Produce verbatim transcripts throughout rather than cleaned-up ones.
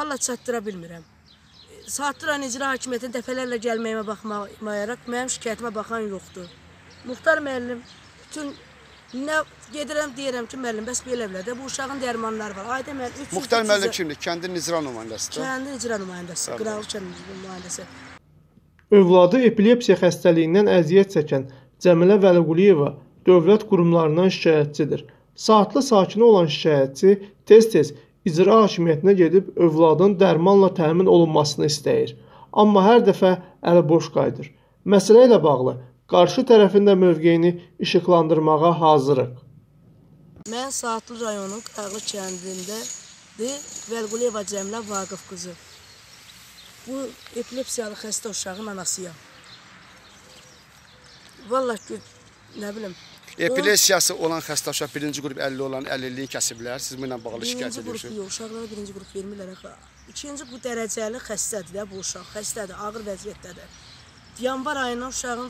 Valla çatdıra bilmirəm. Saatdıran icra hakimiyyətinə dəfələrlə gəlməyimə baxmayaraq, mənim şikayətimə baxan yoxdur. Muxtar müəllim, bütün nə gedirəm, deyirəm ki, müəllim, bəs belə belə də bu uşağın dərmanları var. Ayda mən üç yüz Muxtar müəllim kimdir? Kəndin icra nümayəndəsidir. Kəndin icra nümayəndəsi, Qıralı kəndin nümayəndəsi. Övladı epilepsiya xəstəliyindən əziyyət çəkən Cəmilə Vəliquliyeva dövlət qurumlarından şikayətçidir. Saatlı sakini olan şikayətçi tez-tez icra hakimiyyətinə gedib övladın dərmanla təmin olunmasını istəyir. Amma hər dəfə əli boş qayıdır. Məsələ ilə bağlı qarşı tərəfin də mövqeyini işıqlandırmağa hazırıq. Mən Saatlı rayonunun Qıraqlı kəndindədir Vəliquliyeva Cəmilə Vaqif qızı. Bu epilepsiyalı xəstə uşağın anasıyam. Vallahi nə bilim. Epilepsiyası olan xəstə uşaq birinci qrup əlli olan əlilliyi kəsiblər. Siz bununla bağlı şikayət edirsiniz. Birinci qrup yox, uşaqlara birinci qrup vermirlər. İkinci bu dərəcəli xəstədir də bu uşaq. Xəstədir, ağır vəziyyətdədir. Yanvar ayından uşağın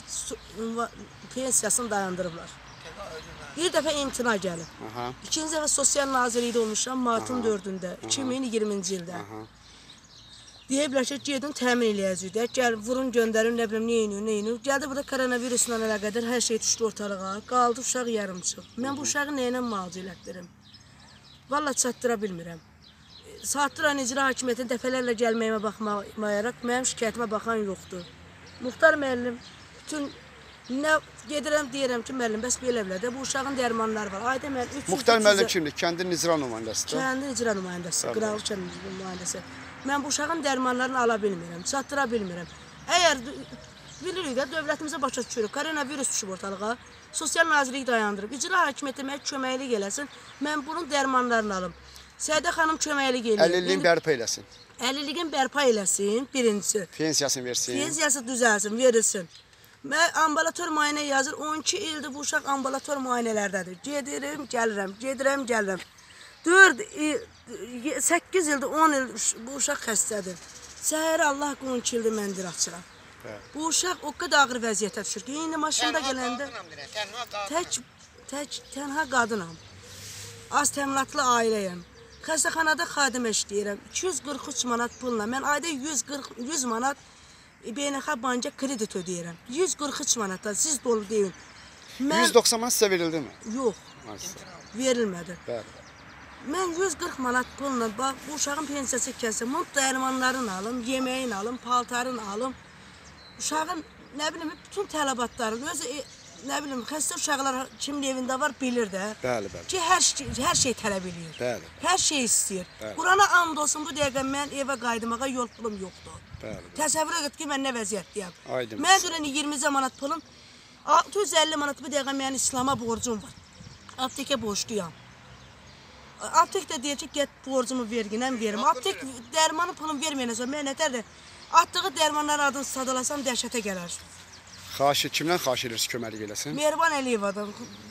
pensiyasını dayandırıblar. Bir dəfə imtina gəlib. İkinci dəfə Sosial Nazirlikdə olmuşam martın dördündə, iki min iyirminci ildə. Deyiblər ki, gedin təmin eləyəcək, gəl, vurun, göndərin, nə bilim, neyini, neyini. Gəldi burada koronavirusla əlaqədar hər şey düşdü ortalığa, qaldı uşaq yarımçıq. Mən bu uşağı neyinə müalicə elətdirim? Valla çatdıra bilmirəm. Saatdıran icra hakimiyyətinə dəfələrlə gəlməyimə baxmayaraq, mənim şikayətimə baxan yoxdur. Muxtar müəllim, bütün nə gedirəm, deyirəm ki, müəllim, bəs belə belə də bu uşağın dərmanları var. Ayda mən üç yüz Muxtar müəllim kimdir? Kəndin icra nümayəndəsidir. Kəndin icra nümayəndəsi, Qıralı kəndin nümayəndəsi. Mən bu uşağın dərmanlarını ala bilmirəm, çatdıra bilmirəm. Əgər bilirik də dövlətimizə başa düşürük, koronavirus düşüb ortalığa, Sosial Nazirlik dayandırıb, icra hakimiyyəti mənə köməklik eləsin, mən bunun dərmanlarını alım. Səidə xanım köməklik eləyir. Əlilliyin bərpa eləsin. Əlilliyin bərpa eləsin, birincisi. Pensiyasını versin. Pensiyası düzəlsin, verilsin. Mən ambulator müayinə yazır, on iki ildir bu uşaq ambulator müayinələrdədir. Gedirəm, gəlirəm, gedirəm, gəlirəm. dörd, səkkiz ildir, on il bu uşaq xəstədir. Səhər Allah on iki ildir mən diraqçıram. Bu uşaq o qədər ağır vəziyyətə düşür ki, indi maşında gələndə tək, tək, tənha qadınam. Az təminatlı ailəyəm. Xəstəxanada xadimə işləyirəm. iki yüz qırx üç manat pulla. Mən ayda yüz qırx, yüz manat beynəlxalq bankaya kredit ödəyirəm. yüz qırx üç manatdan siz dolu deyin. Mən... yüz doxsan manat sizə verildi mi? Yox, verilmədi. Bəli. Mən yüz qırx manat pulla, bax, bu uşağın pensiyası kəsin, mut dərmanlarını alım, yeməyini alım, paltarını alım. Uşağın, nə bilim, bütün tələbatlarını, özü, nə bilim, xəstə uşaqlar kimin evində var, bilir də. Bəli, bəli. Ki, hər, hər şey tələb edir. Bəli. Hər şey istəyir. Bəli. Qurana and olsun, bu dəqiqə mən evə qaydımağa yol pulum yoxdur. Bəli. Təsəvvür edin ki, mən nə vəziyyətdəyəm. Aydın. Mən dünən iyirmi manat pulum, altı yüz əlli manat bu dəqiqə mənim İslama borcum var. Aptekə borçluyam. Aptek də deyir ki, get borcumu verginəm verim. Aptek dərmanı pulum verməyənə sonra mən nətərdir? Atdığı dərmanları adını sadalasam dəhşətə gələr. Xahiş, kimdən xahiş edirsiniz köməklik eləsin? Mehriban Əliyevadan.